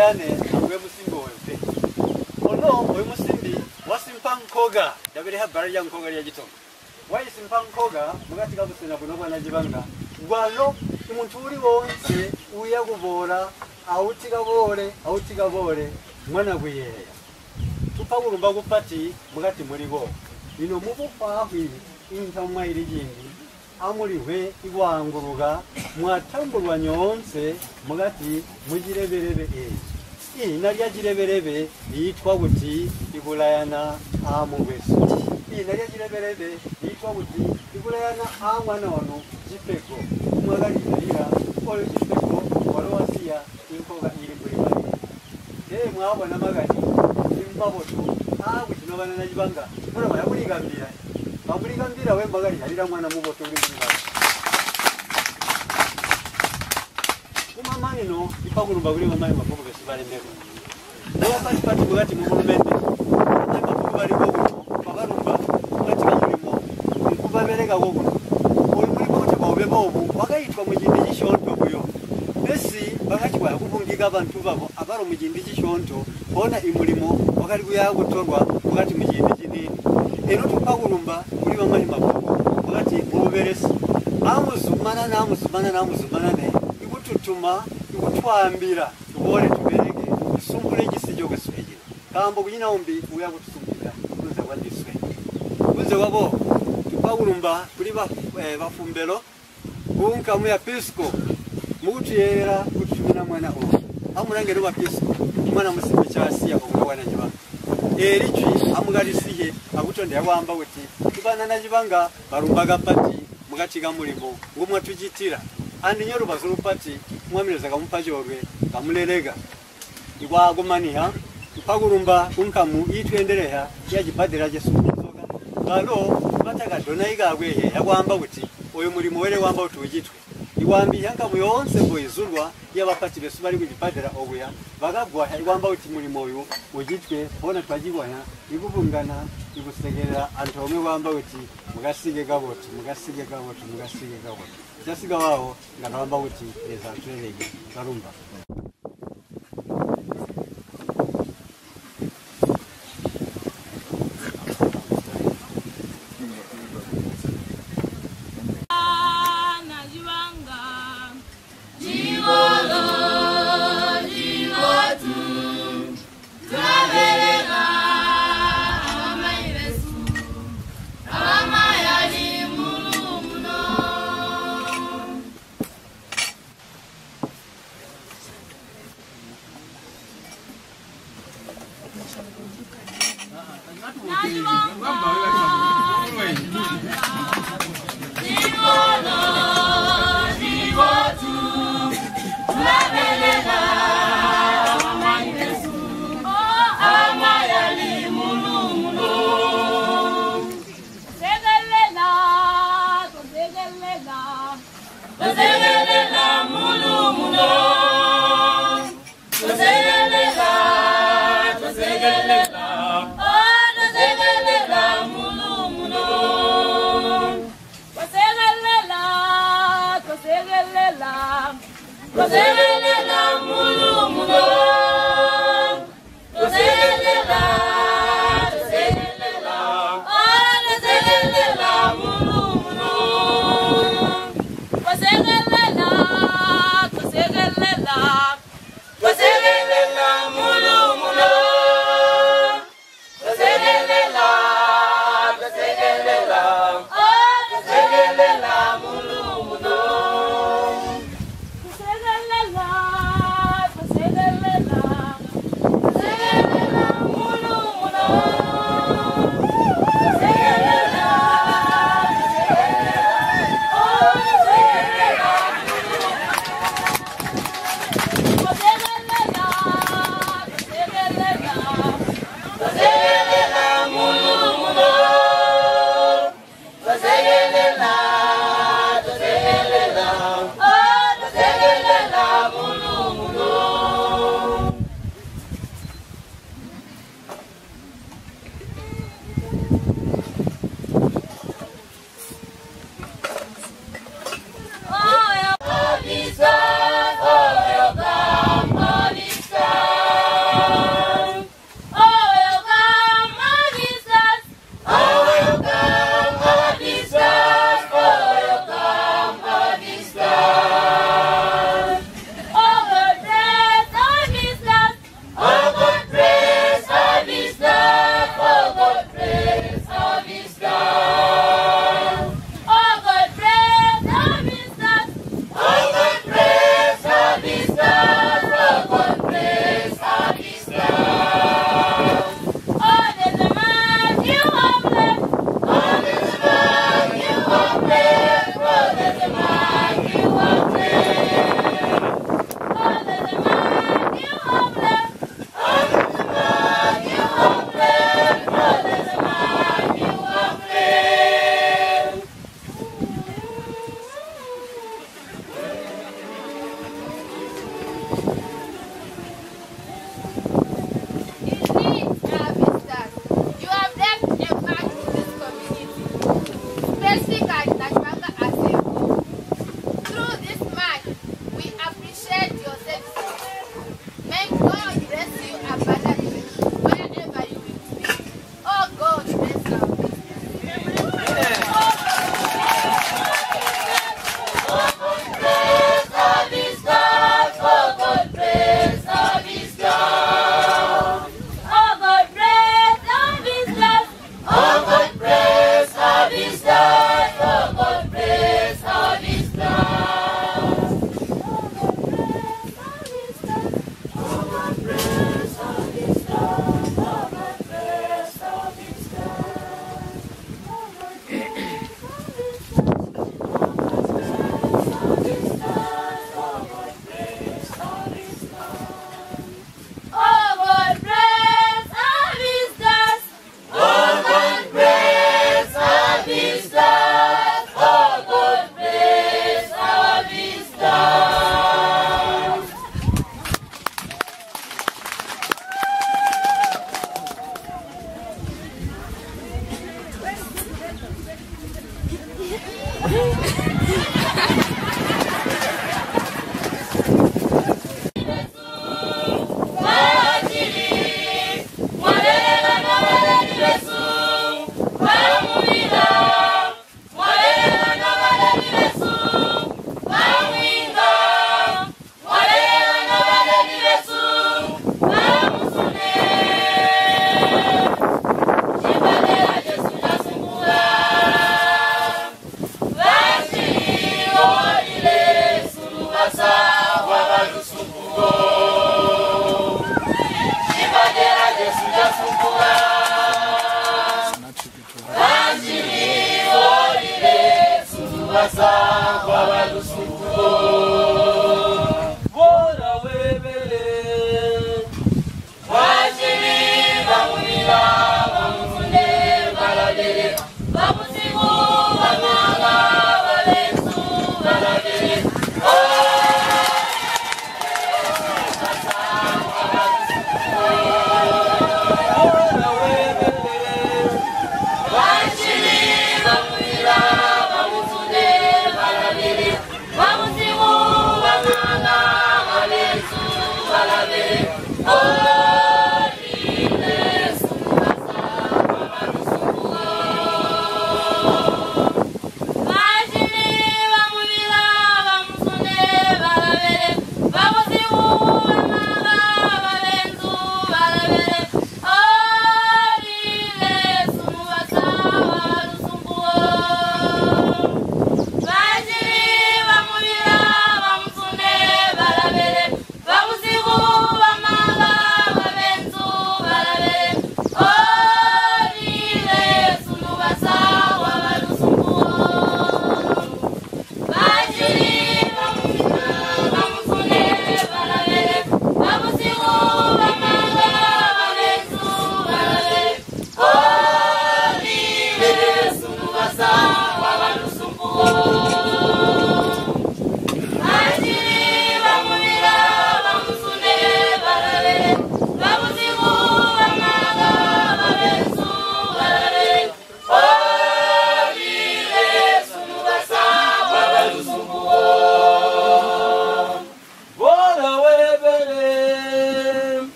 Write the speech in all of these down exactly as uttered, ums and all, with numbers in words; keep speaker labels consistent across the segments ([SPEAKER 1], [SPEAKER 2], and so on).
[SPEAKER 1] yani we musimbo wepe ono we musimbi wasimpankoga dabere habari ya nkoga ya gito why simpankoga mugati kabusena buno bwana jibanga gwalo umuntu uri wonse uya kubora autigabore autigabore mwana gwiyeya tupawurumba gupati mugati muri go ino mubo kwahi intamwa irijindi amuriwe igwanguruga mwatambulwa nyonse mugati mugireberebe e i narya gireberebe yitwa buti ibulayana amubesi i narya gireberebe yitwa buti ibulayana amwana wano jipeko umwagari narira olo jipeko warowasiya inkoga iri kuri bari eh mwabona magani imbaboto abu kinobana najibanga muraba yaburigambira baburigambira we magari narira mwana muboto uri muri bari umamani no ipagurumba buri mamaye makubu besibare ndeko niba pati pati bugati mu monumenti ndeka kubari ko bagarumba bugati kamurimo kubaberega gogo uri muri ko cyabawe bobu bagayitwa mu gindi gishonto buyo besi bagakwa kubungiga abantu babo abaro mu gindi gishonto bona imurimo bagari guyagutorwa bugati mu gindi kinini ero tupagurumba buri mamaye makubu bugati muberesi amuzumana namuzumana namuzumana ne igututuma igutwambira ubore tuberege sumbure gisijo gaswege kambo kunyina ombi uya gutusumbira uze wadiswe uze wabo tupagurumba kuri ba bafumbero kunka mu ya pisco mugutu yera kutumina mwana o amurange ro ba pisco mwana musimbe cyasi yakobwa wana nyiba erichi amugarisiye agutonde yawamba weti kibana najibanga barumbaga pati mugaciga murimo ngumwa tujitira andi nyoru bazuru pati mwamireza kamupaje orwe kamulerega igwagumaniha tupagurumba kunkamu yitwendereha yagipadira jesuzoga balo bataga dona igagwehe yagwamba buti oyo murimo were wamba utugitwe iwambi yanka muyonse boyizurwa yabapati besu bari kugipadira obuya bagagwa igwamba uti murimo uyu ugitwe bona twagibona igubungana igusegerera antome wamba uti mugasige gaboti mugasige gaboti mugasige gaboti jasiga wao ngabamba uti eza turerege barumba
[SPEAKER 2] La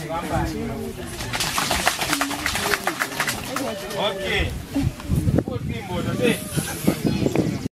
[SPEAKER 2] Okay.